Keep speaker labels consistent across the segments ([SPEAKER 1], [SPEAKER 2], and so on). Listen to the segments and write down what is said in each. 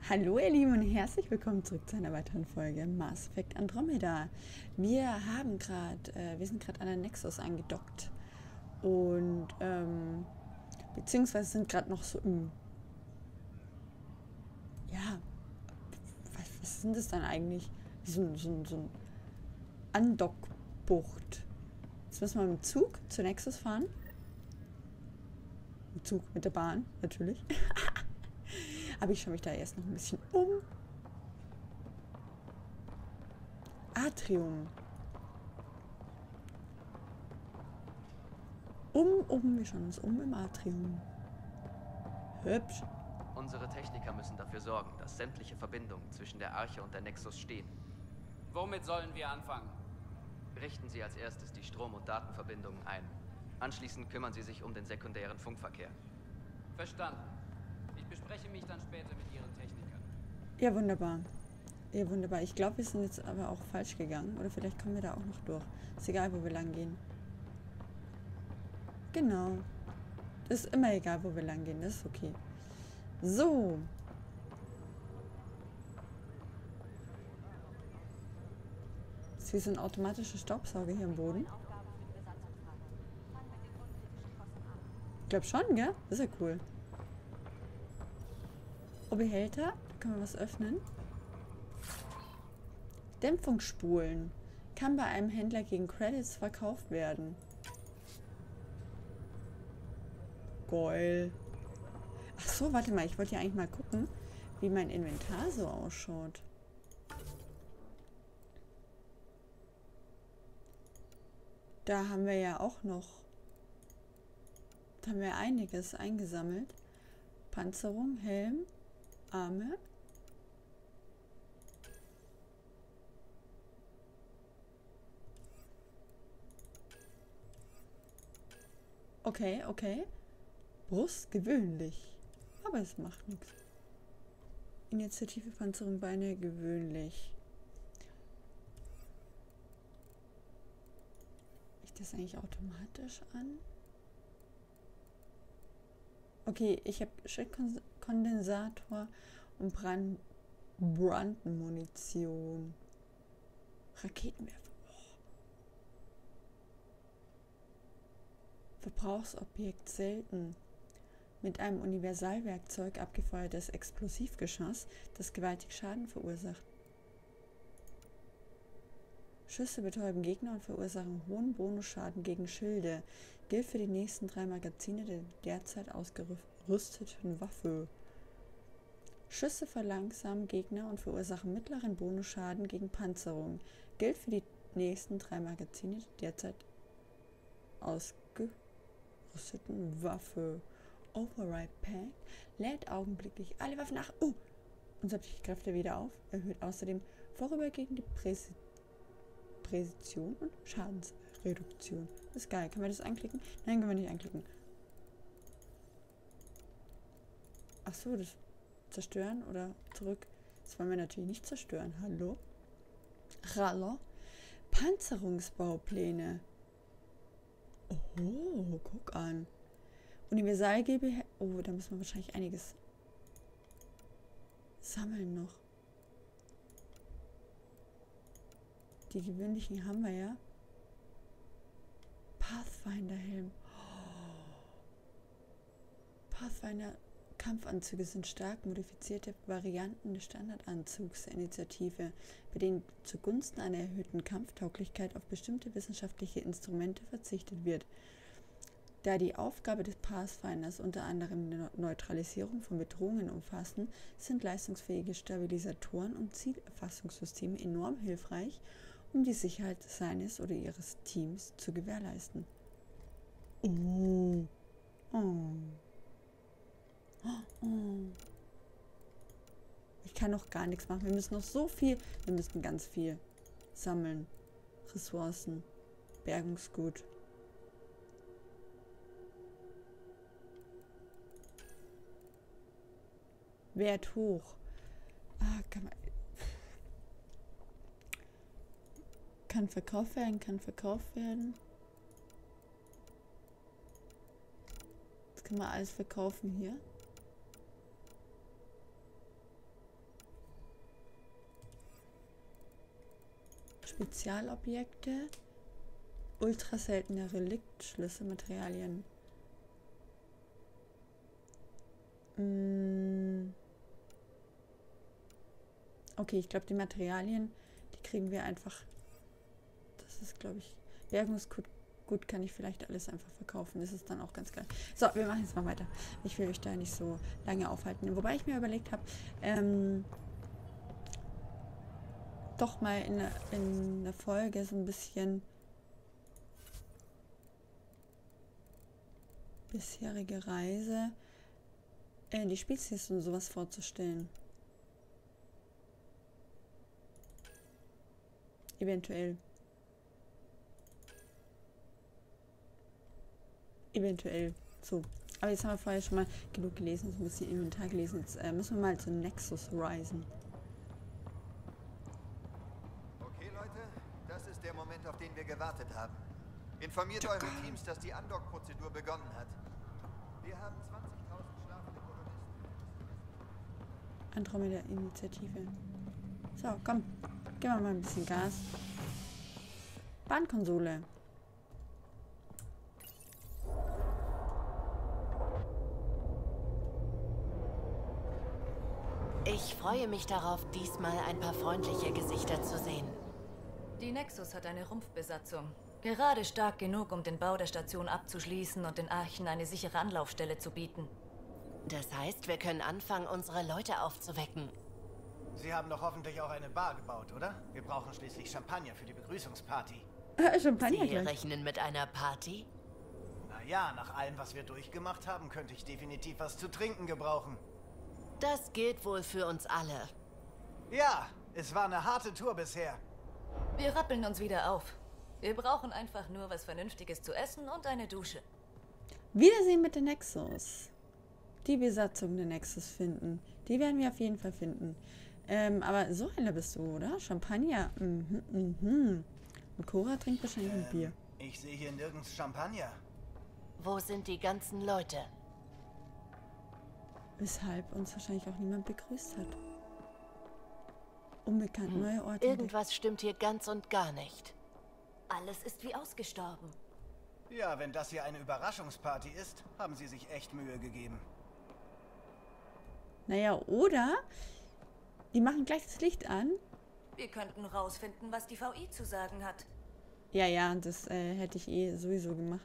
[SPEAKER 1] Hallo ihr Lieben und herzlich willkommen zurück zu einer weiteren Folge Mass Effect Andromeda. Wir sind gerade an der Nexus angedockt und beziehungsweise sind gerade noch so im, ja, was sind das dann eigentlich? So ein Andockbucht. Jetzt müssen wir mit dem Zug zur Nexus fahren. Mit Zug, mit der Bahn, natürlich. Aber ich schaue mich da erst noch ein bisschen um. Atrium. Wir schauen uns um im Atrium. Hübsch.
[SPEAKER 2] Unsere Techniker müssen dafür sorgen, dass sämtliche Verbindungen zwischen der Arche und der Nexus stehen.
[SPEAKER 3] Womit sollen wir anfangen?
[SPEAKER 2] Richten Sie als erstes die Strom- und Datenverbindungen ein. Anschließend kümmern Sie sich um den sekundären Funkverkehr.
[SPEAKER 3] Verstanden. Ich bespreche mich dann später mit Ihren Technikern.
[SPEAKER 1] Ja, wunderbar. Ja, wunderbar. Ich glaube, wir sind jetzt aber auch falsch gegangen. Oder vielleicht kommen wir da auch noch durch. Ist egal, wo wir lang gehen. Genau. Das ist immer egal, wo wir lang gehen. Das ist okay. So. Das ist wie so ein automatischer Staubsauger hier am Boden. Ich glaube schon, gell? Das ist ja cool. Behälter. Da können wir was öffnen. Dämpfungsspulen. Kann bei einem Händler gegen Credits verkauft werden. Geil. Ach so, warte mal. Ich wollte ja eigentlich mal gucken, wie mein Inventar so ausschaut. Da haben wir ja auch noch... Da haben wir einiges eingesammelt. Panzerung, Helm, Arme. Okay, okay. Brust gewöhnlich. Aber es macht nichts. Initiative, Panzerung, Beine gewöhnlich. Ich das eigentlich automatisch an? Okay, ich habe Schildkondensator und Brandmunition. Raketenwerfer. Verbrauchsobjekt selten. Mit einem Universalwerkzeug abgefeuertes Explosivgeschoss, das gewaltig Schaden verursacht. Schüsse betäuben Gegner und verursachen hohen Bonusschaden gegen Schilde. Gilt für die nächsten 3 Magazine der derzeit ausgerüsteten Waffe. Schüsse verlangsamen Gegner und verursachen mittleren Bonusschaden gegen Panzerung. Gilt für die nächsten 3 Magazine der derzeit ausgerüsteten Waffe. Override Pack lädt augenblicklich alle Waffen nach. Und sämtliche Kräfte wieder auf. Erhöht außerdem vorübergehend die Präzision und Schadensreduktion. Das ist geil. Können wir das anklicken? Nein, können wir nicht anklicken. Ach so, das zerstören oder zurück. Das wollen wir natürlich nicht zerstören. Hallo? Hallo? Panzerungsbaupläne. Oh, guck an. Universalgebe. Oh, da müssen wir wahrscheinlich einiges sammeln noch. Die gewöhnlichen haben wir ja. Pathfinder-Helm. Oh. Pathfinder-Kampfanzüge sind stark modifizierte Varianten des Standardanzugs der Initiative, bei denen zugunsten einer erhöhten Kampftauglichkeit auf bestimmte wissenschaftliche Instrumente verzichtet wird. Da die Aufgabe des Pathfinders unter anderem die Neutralisierung von Bedrohungen umfassen, sind leistungsfähige Stabilisatoren und Zielerfassungssysteme enorm hilfreich, um die Sicherheit seines oder ihres Teams zu gewährleisten. Oh. Ich kann noch gar nichts machen. Wir müssen noch so viel, wir müssen ganz viel sammeln. Ressourcen, Bergungsgut. Wert hoch. Kann verkauft werden. Das kann man alles verkaufen hier. Spezialobjekte, ultra seltene Reliktschlüsselmaterialien. Okay, ich glaube, die Materialien, die kriegen wir einfach. Das ist, glaube ich, Bergungsgut. Gut, kann ich vielleicht alles einfach verkaufen. Das ist dann auch ganz geil. So, wir machen jetzt mal weiter. Ich will euch da nicht so lange aufhalten. Wobei ich mir überlegt habe, doch mal in der Folge so ein bisschen bisherige Reise, die Spezies und sowas vorzustellen. Eventuell. So. Aber jetzt haben wir vorher schon mal genug gelesen, so ein bisschen Inventar gelesen. Jetzt müssen wir mal zu Nexus reisen.
[SPEAKER 4] Okay, Leute, das ist der Moment, auf den wir gewartet haben. Informiert eure Teams, dass die Undock-Prozedur begonnen hat. Wir haben 20.000 schlafende Kolonisten.
[SPEAKER 1] Andromeda-Initiative. So, komm. Geben wir mal ein bisschen Gas. Bahnkonsole.
[SPEAKER 5] Ich freue mich darauf, diesmal ein paar freundliche Gesichter zu sehen.
[SPEAKER 6] Die Nexus hat eine Rumpfbesatzung. Gerade stark genug, um den Bau der Station abzuschließen und den Archen eine sichere Anlaufstelle zu bieten.
[SPEAKER 5] Das heißt, wir können anfangen, unsere Leute aufzuwecken.
[SPEAKER 7] Sie haben doch hoffentlich auch eine Bar gebaut, oder? Wir brauchen schließlich Champagner für die Begrüßungsparty.
[SPEAKER 1] Champagner
[SPEAKER 5] Sie
[SPEAKER 1] gleich.
[SPEAKER 5] rechnen mit einer Party?
[SPEAKER 7] Naja, nach allem, was wir durchgemacht haben, könnte ich definitiv was zu trinken gebrauchen.
[SPEAKER 5] Das gilt wohl für uns alle.
[SPEAKER 7] Ja, es war eine harte Tour bisher.
[SPEAKER 6] Wir rappeln uns wieder auf. Wir brauchen einfach nur was Vernünftiges zu essen und eine Dusche.
[SPEAKER 1] Wiedersehen mit der Nexus. Die Besatzung der Nexus finden. Die werden wir auf jeden Fall finden. Aber so einer bist du, oder? Champagner. Und Cora trinkt wahrscheinlich ein Bier.
[SPEAKER 7] Ich sehe hier nirgends Champagner.
[SPEAKER 5] Wo sind die ganzen Leute?
[SPEAKER 1] Weshalb uns wahrscheinlich auch niemand begrüßt hat. Unbekannt, neue Orte.
[SPEAKER 5] Irgendwas stimmt hier ganz und gar nicht.
[SPEAKER 6] Alles ist wie ausgestorben.
[SPEAKER 7] Ja, wenn das hier eine Überraschungsparty ist, haben sie sich echt Mühe gegeben.
[SPEAKER 1] Naja, oder die machen gleich das Licht an.
[SPEAKER 6] Wir könnten rausfinden, was die VI zu sagen hat.
[SPEAKER 1] Ja, das hätte ich sowieso gemacht.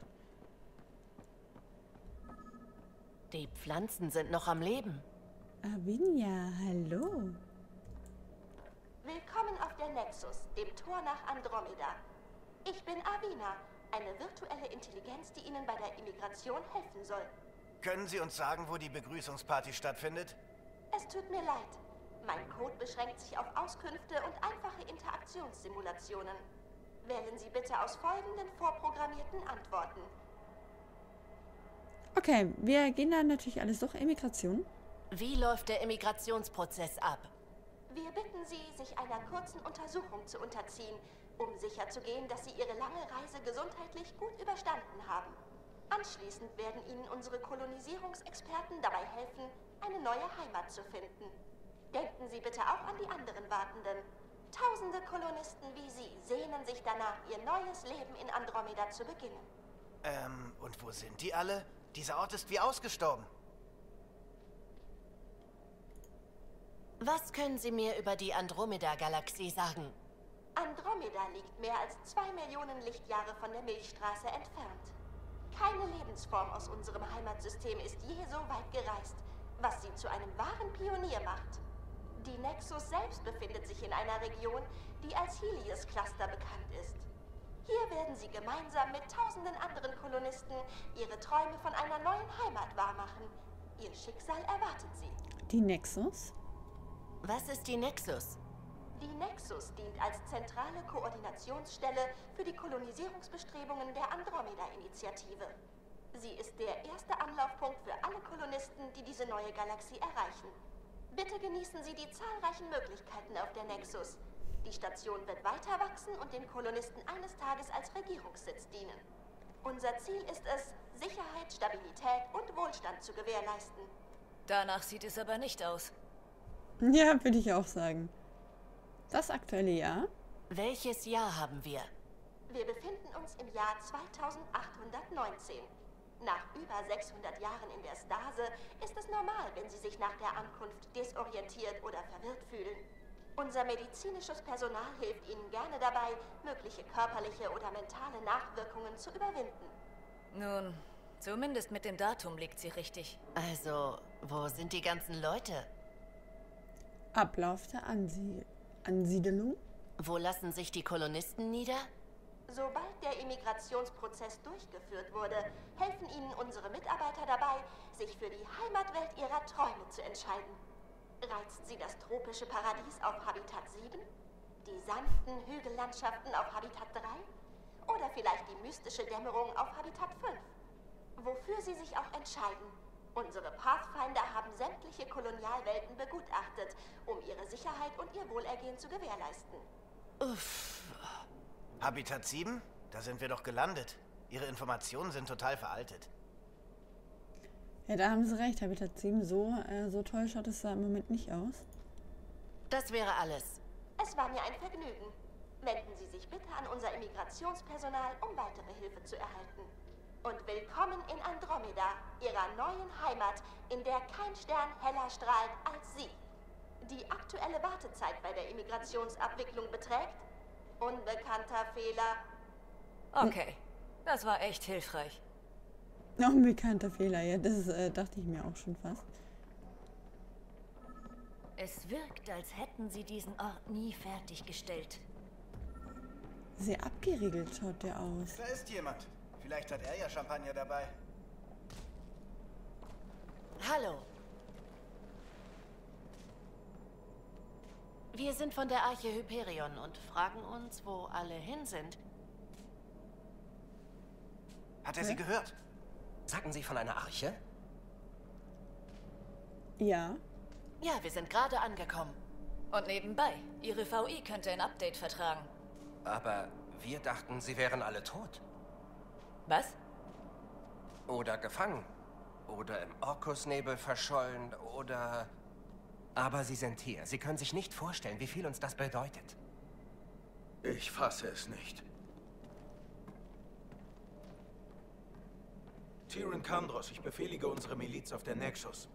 [SPEAKER 5] Die Pflanzen sind noch am Leben.
[SPEAKER 1] Avinia, hallo.
[SPEAKER 8] Willkommen auf der Nexus, dem Tor nach Andromeda. Ich bin Avina, eine virtuelle Intelligenz, die Ihnen bei der Immigration helfen soll.
[SPEAKER 7] Können Sie uns sagen, wo die Begrüßungsparty stattfindet?
[SPEAKER 8] Es tut mir leid. Mein Code beschränkt sich auf Auskünfte und einfache Interaktionssimulationen. Wählen Sie bitte aus folgenden vorprogrammierten Antworten.
[SPEAKER 1] Okay, wir gehen dann natürlich alles durch. Immigration.
[SPEAKER 5] Wie läuft der Immigrationsprozess ab?
[SPEAKER 8] Wir bitten Sie, sich einer kurzen Untersuchung zu unterziehen, um sicherzugehen, dass Sie Ihre lange Reise gesundheitlich gut überstanden haben. Anschließend werden Ihnen unsere Kolonisierungsexperten dabei helfen, eine neue Heimat zu finden. Denken Sie bitte auch an die anderen Wartenden. Tausende Kolonisten wie Sie sehnen sich danach, ihr neues Leben in Andromeda zu beginnen.
[SPEAKER 7] Und wo sind die alle? Dieser Ort ist wie ausgestorben.
[SPEAKER 5] Was können Sie mir über die Andromeda-Galaxie sagen?
[SPEAKER 8] Andromeda liegt mehr als 2 Millionen Lichtjahre von der Milchstraße entfernt. Keine Lebensform aus unserem Heimatsystem ist je so weit gereist, was sie zu einem wahren Pionier macht. Die Nexus selbst befindet sich in einer Region, die als Helios Cluster bekannt ist. Hier werden sie gemeinsam mit tausenden anderen Kolonisten ihre Träume von einer neuen Heimat wahrmachen. Ihr Schicksal erwartet sie.
[SPEAKER 1] Die Nexus?
[SPEAKER 5] Was ist die Nexus?
[SPEAKER 8] Die Nexus dient als zentrale Koordinationsstelle für die Kolonisierungsbestrebungen der Andromeda-Initiative. Sie ist der erste Anlaufpunkt für alle Kolonisten, die diese neue Galaxie erreichen. Bitte genießen Sie die zahlreichen Möglichkeiten auf der Nexus. Die Station wird weiter wachsen und den Kolonisten eines Tages als Regierungssitz dienen. Unser Ziel ist es, Sicherheit, Stabilität und Wohlstand zu gewährleisten.
[SPEAKER 6] Danach sieht es aber nicht aus.
[SPEAKER 1] Ja, würde ich auch sagen. Das aktuelle Jahr.
[SPEAKER 5] Welches Jahr haben wir?
[SPEAKER 8] Wir befinden uns im Jahr 2819. Nach über 600 Jahren in der Stase ist es normal, wenn Sie sich nach der Ankunft desorientiert oder verwirrt fühlen. Unser medizinisches Personal hilft Ihnen gerne dabei, mögliche körperliche oder mentale Nachwirkungen zu überwinden.
[SPEAKER 6] Nun, zumindest mit dem Datum liegt sie richtig.
[SPEAKER 5] Also, wo sind die ganzen Leute?
[SPEAKER 1] Ablauf der Ansiedelung.
[SPEAKER 5] Wo lassen sich die Kolonisten nieder?
[SPEAKER 8] Sobald der Immigrationsprozess durchgeführt wurde, helfen Ihnen unsere Mitarbeiter dabei, sich für die Heimatwelt Ihrer Träume zu entscheiden. Reizt Sie das tropische Paradies auf Habitat 7? Die sanften Hügellandschaften auf Habitat 3? Oder vielleicht die mystische Dämmerung auf Habitat 5? Wofür Sie sich auch entscheiden. Unsere Pathfinder haben sämtliche Kolonialwelten begutachtet, um ihre Sicherheit und ihr Wohlergehen zu gewährleisten.
[SPEAKER 5] Uff.
[SPEAKER 7] Habitat 7? Da sind wir doch gelandet. Ihre Informationen sind total veraltet.
[SPEAKER 1] Ja, da haben sie recht. Habitat 7, so toll schaut es da im Moment nicht aus.
[SPEAKER 5] Das wäre alles.
[SPEAKER 8] Es war mir ein Vergnügen. Wenden Sie sich bitte an unser Immigrationspersonal, um weitere Hilfe zu erhalten. Und willkommen in Andromeda, Ihrer neuen Heimat, in der kein Stern heller strahlt als Sie. Die aktuelle Wartezeit bei der Immigrationsabwicklung beträgt unbekannter Fehler.
[SPEAKER 6] Okay, das war echt hilfreich.
[SPEAKER 1] Noch ein bekannter Fehler, ja, das dachte ich mir auch schon fast.
[SPEAKER 6] Es wirkt, als hätten sie diesen Ort nie fertiggestellt.
[SPEAKER 1] Sehr abgeriegelt schaut der aus.
[SPEAKER 7] Da ist jemand. Vielleicht hat er ja Champagner dabei.
[SPEAKER 5] Hallo. Wir sind von der Arche Hyperion und fragen uns, wo alle hin sind.
[SPEAKER 7] Hat er sie gehört?
[SPEAKER 9] Sagten Sie von einer Arche?
[SPEAKER 1] Ja.
[SPEAKER 5] Ja, wir sind gerade angekommen.
[SPEAKER 6] Und nebenbei, Ihre VI könnte ein Update vertragen.
[SPEAKER 9] Aber wir dachten, Sie wären alle tot.
[SPEAKER 6] Was?
[SPEAKER 9] Oder gefangen. Oder im Orkusnebel verschollen. Oder... Aber Sie sind hier. Sie können sich nicht vorstellen, wie viel uns das bedeutet.
[SPEAKER 10] Ich fasse es nicht. Tyrion Kandros, ich befehlige unsere Miliz auf der Nexus.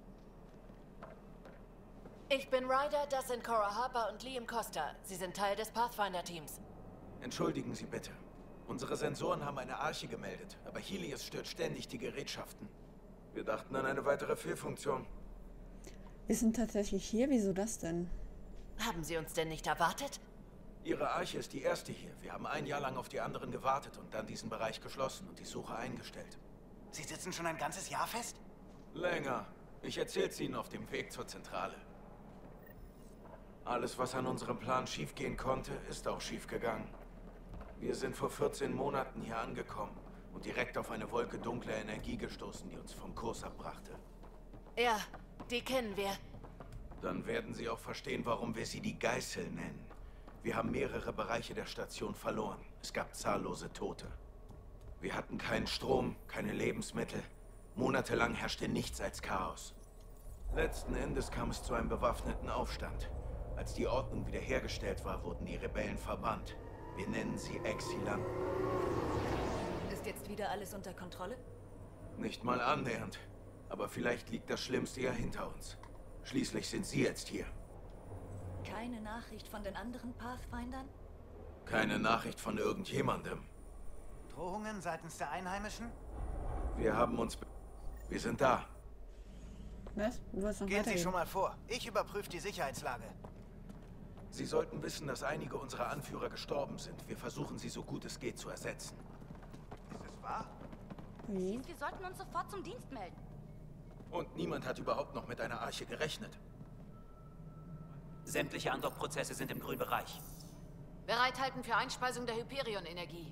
[SPEAKER 5] Ich bin Ryder, das sind Cora Harper und Liam Costa. Sie sind Teil des Pathfinder-Teams.
[SPEAKER 10] Entschuldigen Sie bitte. Unsere Sensoren haben eine Arche gemeldet, aber Helios stört ständig die Gerätschaften. Wir dachten an eine weitere Fehlfunktion.
[SPEAKER 1] Wir sind tatsächlich hier, wieso das denn?
[SPEAKER 5] Haben Sie uns denn nicht erwartet?
[SPEAKER 10] Ihre Arche ist die erste hier. Wir haben ein Jahr lang auf die anderen gewartet und dann diesen Bereich geschlossen und die Suche eingestellt.
[SPEAKER 7] Sie sitzen schon ein ganzes Jahr fest?
[SPEAKER 10] Länger. Ich erzähl's Ihnen auf dem Weg zur Zentrale. Alles, was an unserem Plan schiefgehen konnte, ist auch schiefgegangen. Wir sind vor 14 Monaten hier angekommen und direkt auf eine Wolke dunkler Energie gestoßen, die uns vom Kurs abbrachte.
[SPEAKER 5] Ja, die kennen wir.
[SPEAKER 10] Dann werden Sie auch verstehen, warum wir sie die Geißel nennen. Wir haben mehrere Bereiche der Station verloren. Es gab zahllose Tote. Wir hatten keinen Strom, keine Lebensmittel. Monatelang herrschte nichts als Chaos. Letzten Endes kam es zu einem bewaffneten Aufstand. Als die Ordnung wiederhergestellt war, wurden die Rebellen verbannt. Wir nennen sie Exilanten.
[SPEAKER 6] Ist jetzt wieder alles unter Kontrolle?
[SPEAKER 10] Nicht mal annähernd. Aber vielleicht liegt das Schlimmste ja hinter uns. Schließlich sind Sie jetzt hier.
[SPEAKER 6] Keine Nachricht von den anderen Pathfindern?
[SPEAKER 10] Keine Nachricht von irgendjemandem.
[SPEAKER 7] Drohungen seitens der Einheimischen?
[SPEAKER 10] Wir haben uns... Wir sind da.
[SPEAKER 1] Was? Du wolltest noch
[SPEAKER 7] Gehen Sie
[SPEAKER 1] weitergehen?
[SPEAKER 7] schon mal vor. Ich überprüfe die Sicherheitslage.
[SPEAKER 10] Sie sollten wissen, dass einige unserer Anführer gestorben sind. Wir versuchen, sie so gut es geht zu ersetzen.
[SPEAKER 7] Ist es wahr?
[SPEAKER 1] Wie?
[SPEAKER 11] Wir sollten uns sofort zum Dienst melden.
[SPEAKER 10] Und niemand hat überhaupt noch mit einer Arche gerechnet.
[SPEAKER 3] Sämtliche Andockprozesse sind im grünen Bereich.
[SPEAKER 11] Bereithalten für Einspeisung der Hyperion-Energie.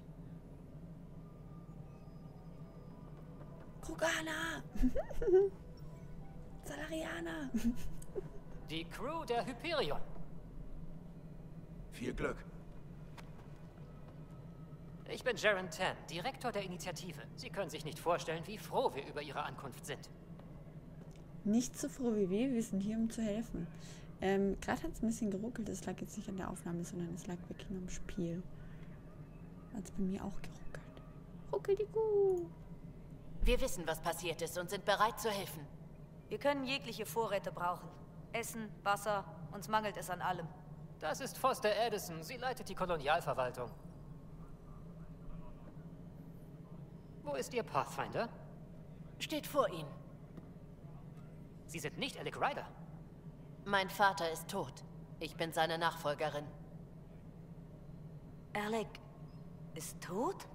[SPEAKER 1] Krogana! Salarianer!
[SPEAKER 3] Die Crew der Hyperion.
[SPEAKER 10] Viel Glück.
[SPEAKER 3] Ich bin Jaren Tan, Direktor der Initiative. Sie können sich nicht vorstellen, wie froh wir über Ihre Ankunft sind.
[SPEAKER 1] Nicht so froh wie wir sind hier, um zu helfen. Gerade hat es ein bisschen geruckelt. Das lag jetzt nicht an der Aufnahme, sondern es lag wirklich nur im Spiel. Hat es bei mir auch geruckelt. Ruckel die Kuh.
[SPEAKER 5] Wir wissen, was passiert ist und sind bereit zu helfen.
[SPEAKER 6] Wir können jegliche Vorräte brauchen. Essen, Wasser, uns mangelt es an allem.
[SPEAKER 12] Das ist Foster Addison. Sie leitet die Kolonialverwaltung. Wo ist Ihr Pathfinder?
[SPEAKER 5] Steht vor Ihnen.
[SPEAKER 12] Sie sind nicht Alec Ryder.
[SPEAKER 5] Mein Vater ist tot. Ich bin seine Nachfolgerin.
[SPEAKER 6] Alec ist tot?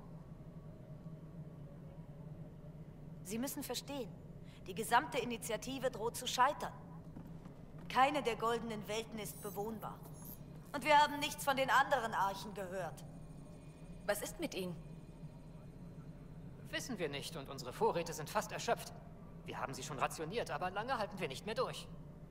[SPEAKER 6] Sie müssen verstehen, die gesamte Initiative droht zu scheitern. Keine der goldenen Welten ist bewohnbar. Und wir haben nichts von den anderen Archen gehört. Was ist mit ihnen?
[SPEAKER 12] Wissen wir nicht und unsere Vorräte sind fast erschöpft. Wir haben sie schon rationiert, aber lange halten wir nicht mehr durch.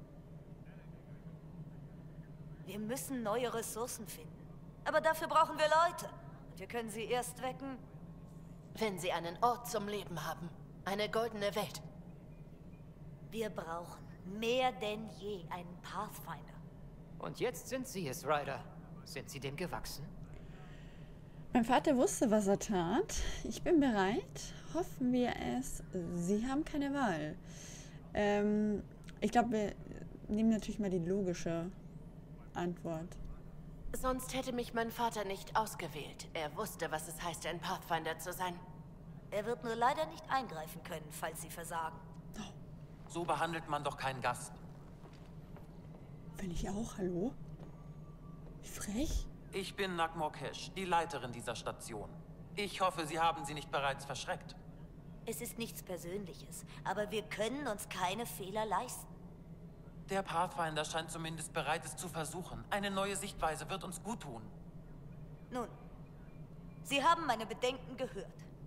[SPEAKER 6] Wir müssen neue Ressourcen finden. Aber dafür brauchen wir Leute. Und wir können sie erst wecken,
[SPEAKER 5] wenn sie einen Ort zum Leben haben. Eine goldene Welt.
[SPEAKER 6] Wir brauchen mehr denn je einen Pathfinder.
[SPEAKER 12] Und jetzt sind Sie es, Ryder. Sind Sie dem gewachsen?
[SPEAKER 1] Mein Vater wusste, was er tat. Ich bin bereit. Hoffen wir es. Sie haben keine Wahl. Ich glaube, wir nehmen natürlich mal die logische Antwort.
[SPEAKER 5] Sonst hätte mich mein Vater nicht ausgewählt. Er wusste, was es heißt, ein Pathfinder zu sein.
[SPEAKER 6] Er wird nur leider nicht eingreifen können, falls Sie versagen.
[SPEAKER 13] So behandelt man doch keinen Gast.
[SPEAKER 1] Finde ich auch, hallo? Wie frech.
[SPEAKER 13] Ich bin Nagmorkesh, die Leiterin dieser Station. Ich hoffe, Sie haben sie nicht bereits verschreckt.
[SPEAKER 6] Es ist nichts Persönliches, aber wir können uns keine Fehler leisten.
[SPEAKER 13] Der Pathfinder scheint zumindest bereit, es zu versuchen. Eine neue Sichtweise wird uns gut tun.
[SPEAKER 6] Nun, Sie haben meine Bedenken gehört.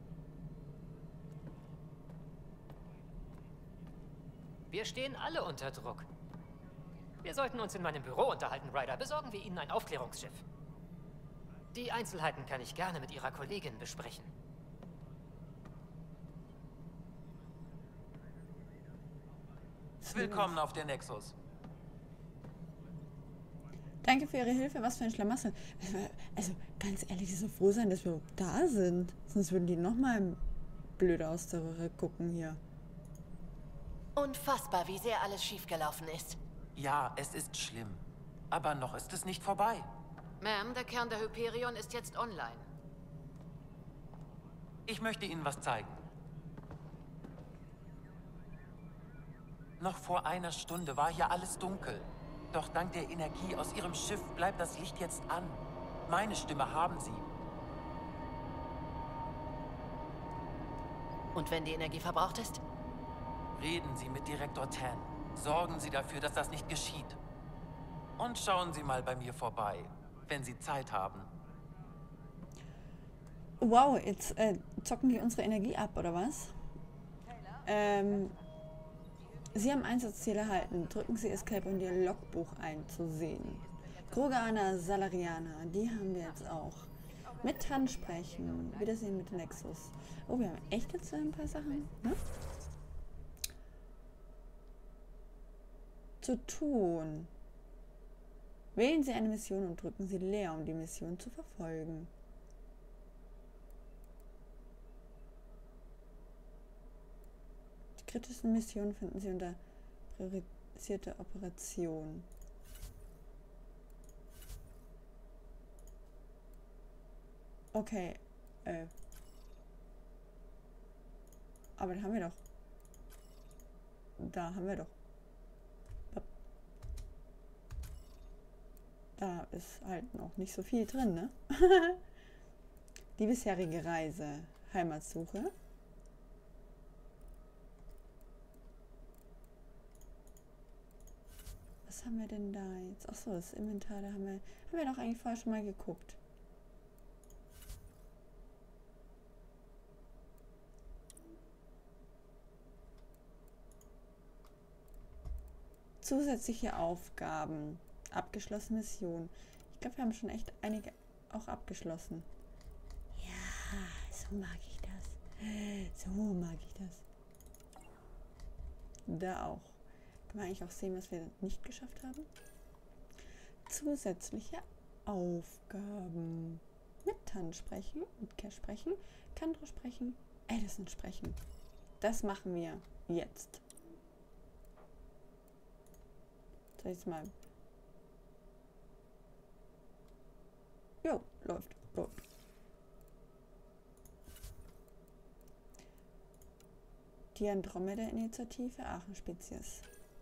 [SPEAKER 12] Wir stehen alle unter Druck. Wir sollten uns in meinem Büro unterhalten, Ryder. Besorgen wir Ihnen ein Aufklärungsschiff. Die Einzelheiten kann ich gerne mit Ihrer Kollegin besprechen.
[SPEAKER 13] Willkommen auf der Nexus.
[SPEAKER 1] Danke für Ihre Hilfe. Was für ein Schlamassel. Also, ganz ehrlich, ich soll froh sein, dass wir da sind. Sonst würden die noch mal blöd aus der Röhre gucken hier.
[SPEAKER 5] Unfassbar, wie sehr alles schiefgelaufen ist.
[SPEAKER 13] Ja, es ist schlimm. Aber noch ist es nicht vorbei.
[SPEAKER 11] Ma'am, der Kern der Hyperion ist jetzt online.
[SPEAKER 13] Ich möchte Ihnen was zeigen. Noch vor einer Stunde war hier alles dunkel. Doch dank der Energie aus Ihrem Schiff bleibt das Licht jetzt an. Meine Stimme haben Sie.
[SPEAKER 5] Und wenn die Energie verbraucht ist?
[SPEAKER 13] Reden Sie mit Direktor Tan. Sorgen Sie dafür, dass das nicht geschieht. Und schauen Sie mal bei mir vorbei, wenn Sie Zeit haben.
[SPEAKER 1] Wow, jetzt zocken die unsere Energie ab, oder was? Sie haben Einsatzziel erhalten. Drücken Sie Escape, um Ihr Logbuch einzusehen. Kroganer, Salarianer, die haben wir jetzt auch. Mit Handsprechen. Wiedersehen mit Nexus. Oh, wir haben echt jetzt ein paar Sachen, ne? Zu tun. Wählen Sie eine Mission und drücken Sie leer, um die Mission zu verfolgen. Die kritischen Missionen finden Sie unter priorisierte Operation. Okay, aber da haben wir doch. Da haben wir doch. Da ist halt noch nicht so viel drin, ne? Die bisherige Reise. Heimatsuche. Was haben wir denn da jetzt? Achso, das Inventar, da haben wir doch eigentlich vorher schon mal geguckt. Zusätzliche Aufgaben. Abgeschlossene Mission. Ich glaube, wir haben schon echt einige auch abgeschlossen. Ja, so mag ich das. So mag ich das. Da auch. Kann man eigentlich auch sehen, was wir nicht geschafft haben? zusätzliche Aufgaben. Mit Tan sprechen, mit Cash sprechen, Kandro sprechen, Addison sprechen. Das machen wir jetzt. Soll ich mal... Jo, läuft. Die Andromeda-Initiative Aachen-Spezies.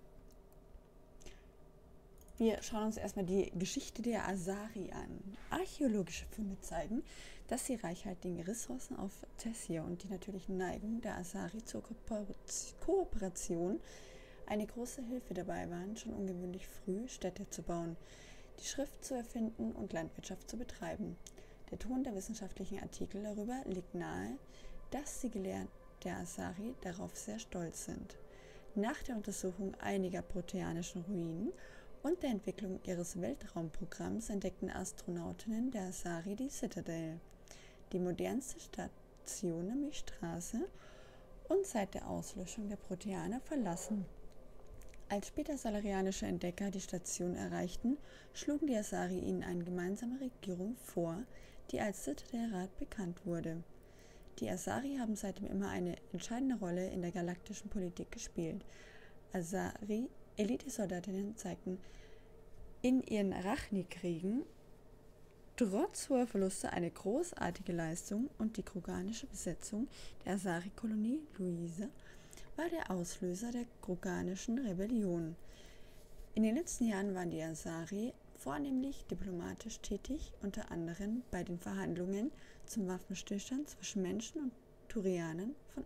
[SPEAKER 1] Wir schauen uns erstmal die Geschichte der Asari an. Archäologische Funde zeigen, dass die reichhaltigen Ressourcen auf Tessia und die natürlichen Neigungen der Asari zur Kooperation eine große Hilfe dabei waren, schon ungewöhnlich früh Städte zu bauen, die Schrift zu erfinden und Landwirtschaft zu betreiben. Der Ton der wissenschaftlichen Artikel darüber legt nahe, dass die Gelehrten der Asari darauf sehr stolz sind. Nach der Untersuchung einiger proteanischen Ruinen und der Entwicklung ihres Weltraumprogramms entdeckten Astronautinnen der Asari die Citadel, die modernste Station der Milchstraße, und seit der Auslöschung der Proteaner verlassen. Als später salarianische Entdecker die Station erreichten, schlugen die Asari ihnen eine gemeinsame Regierung vor, die als Citadelrat bekannt wurde. Die Asari haben seitdem immer eine entscheidende Rolle in der galaktischen Politik gespielt. Asari Elitesoldatinnen zeigten in ihren Arachni-Kriegen trotz hoher Verluste eine großartige Leistung, und die kroganische Besetzung der Asari-Kolonie Luisa war der Auslöser der kroganischen Rebellion. In den letzten Jahren waren die Asari vornehmlich diplomatisch tätig, unter anderem bei den Verhandlungen zum Waffenstillstand zwischen Menschen und Turianern von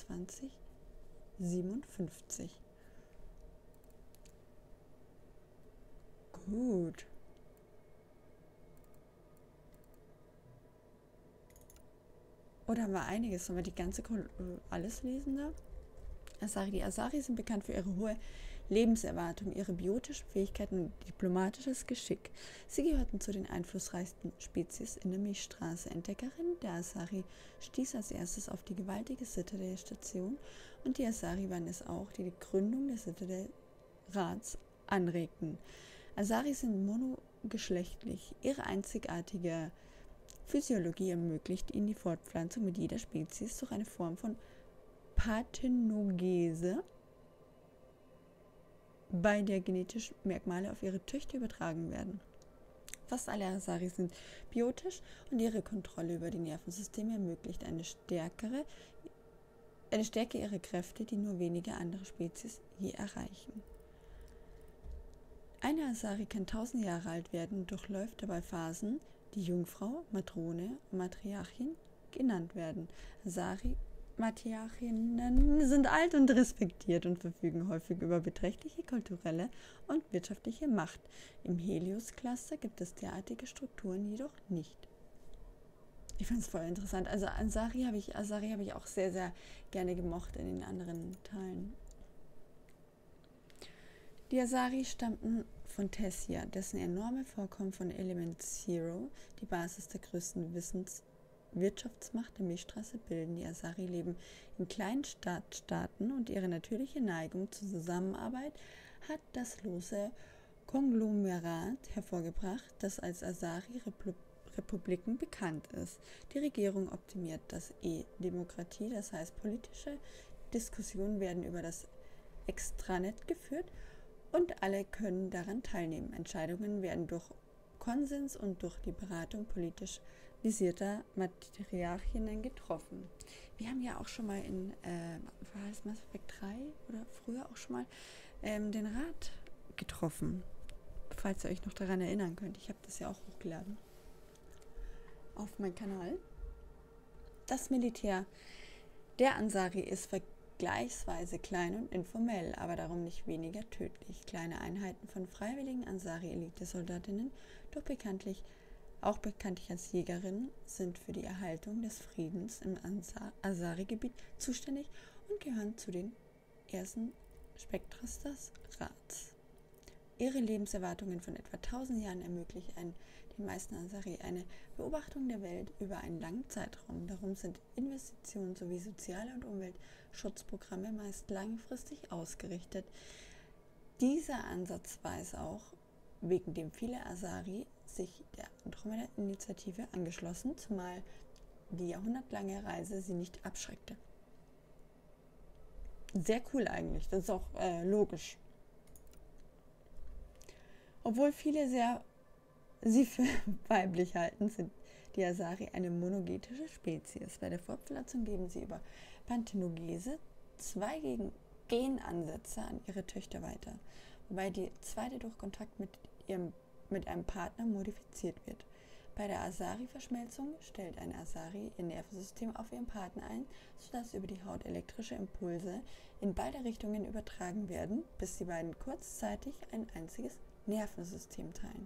[SPEAKER 1] 2157. Gut. Oder haben wir einiges? Sollen wir die ganze alles lesen da? Die Asari sind bekannt für ihre hohe Lebenserwartung, ihre biotischen Fähigkeiten und diplomatisches Geschick. Sie gehörten zu den einflussreichsten Spezies in der Milchstraße. Entdeckerin der Asari stieß als erstes auf die gewaltige Citadel-Station, und die Asari waren es auch, die die Gründung des Citadel-Rats anregten. Asari sind monogeschlechtlich. Ihre einzigartige Physiologie ermöglicht ihnen die Fortpflanzung mit jeder Spezies durch eine Form von Parthenogese, bei der genetische Merkmale auf ihre Töchter übertragen werden. Fast alle Asari sind biotisch, und ihre Kontrolle über die Nervensysteme ermöglicht eine Stärke ihrer Kräfte, die nur wenige andere Spezies je erreichen. Eine Asari kann 1000 Jahre alt werden und durchläuft dabei Phasen, die Jungfrau, Matrone und Matriarchin genannt werden. Asari-Matriarchinnen sind alt und respektiert und verfügen häufig über beträchtliche kulturelle und wirtschaftliche Macht. Im Helios-Cluster gibt es derartige Strukturen jedoch nicht. Ich finde es voll interessant. Also Asari habe ich auch sehr, sehr gerne gemocht in den anderen Teilen. Die Asari stammten von Tessia, dessen enorme Vorkommen von Element Zero die Basis der größten Wirtschaftsmacht der Milchstraße bilden. Die Asari leben in kleinen Staaten, und ihre natürliche Neigung zur Zusammenarbeit hat das lose Konglomerat hervorgebracht, das als Asari-Republiken bekannt ist. Die Regierung optimiert das E-Demokratie, das heißt politische Diskussionen werden über das Extranet geführt, und alle können daran teilnehmen. Entscheidungen werden durch Konsens und durch die Beratung politisch visierter Matriarchinnen getroffen. Wir haben ja auch schon mal in war es Mass Effect 3 oder früher auch schon mal den Rat getroffen, falls ihr euch noch daran erinnern könnt. Ich habe das ja auch hochgeladen auf meinem Kanal. Das Militär der Asari ist vergleichsweise klein und informell, aber darum nicht weniger tödlich. Kleine Einheiten von freiwilligen Asari-Elite-Soldatinnen, auch bekanntlich als Jägerinnen, sind für die Erhaltung des Friedens im Asari-Gebiet zuständig und gehören zu den ersten Spektras des Rats. Ihre Lebenserwartungen von etwa 1000 Jahren ermöglichen den meisten Asari eine Beobachtung der Welt über einen langen Zeitraum. Darum sind Investitionen sowie soziale und Umweltschutzprogramme meist langfristig ausgerichtet. Dieser Ansatz weiß auch, wegen dem viele Asari sich der Andromeda-Initiative angeschlossen, zumal die jahrhundertlange Reise sie nicht abschreckte. Sehr cool eigentlich, das ist auch logisch. Obwohl viele sie für weiblich halten, sind die Asari eine monogetische Spezies. Bei der Fortpflanzung geben sie über Parthenogese 2 Genansätze an ihre Töchter weiter, wobei die zweite durch Kontakt mit einem Partner modifiziert wird. Bei der Asari-Verschmelzung stellt ein Asari ihr Nervensystem auf ihren Partner ein, sodass über die Haut elektrische Impulse in beide Richtungen übertragen werden, bis die beiden kurzzeitig ein einziges Nervensystem teilen.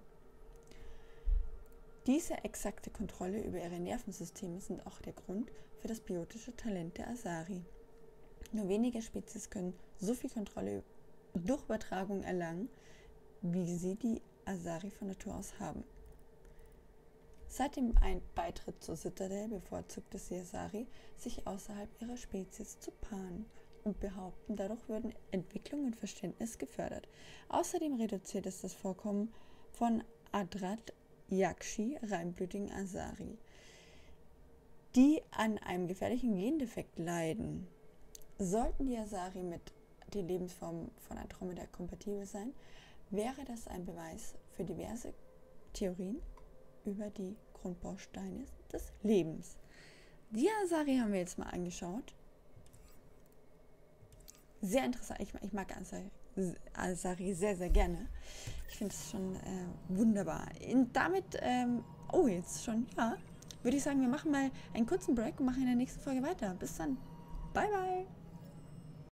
[SPEAKER 1] Diese exakte Kontrolle über ihre Nervensysteme sind auch der Grund für das biotische Talent der Asari. Nur wenige Spezies können so viel Kontrolle durch Übertragung erlangen, wie sie die Asari von Natur aus haben. Seit dem Beitritt zur Citadel bevorzugt es die Asari, sich außerhalb ihrer Spezies zu paaren und behaupten, dadurch würden Entwicklung und Verständnis gefördert. Außerdem reduziert es das Vorkommen von Adrat Yakshi, reinblütigen Asari, die an einem gefährlichen Gendefekt leiden. Sollten die Asari mit den Lebensformen von Andromeda kompatibel sein, wäre das ein Beweis für diverse Theorien über die Grundbausteine des Lebens. Die Asari haben wir jetzt mal angeschaut. Sehr interessant. Ich mag Asari sehr, sehr gerne. Ich finde es schon wunderbar. Und damit, oh, jetzt schon, ja, würde ich sagen, wir machen mal einen kurzen Break und machen in der nächsten Folge weiter. Bis dann. Bye, bye.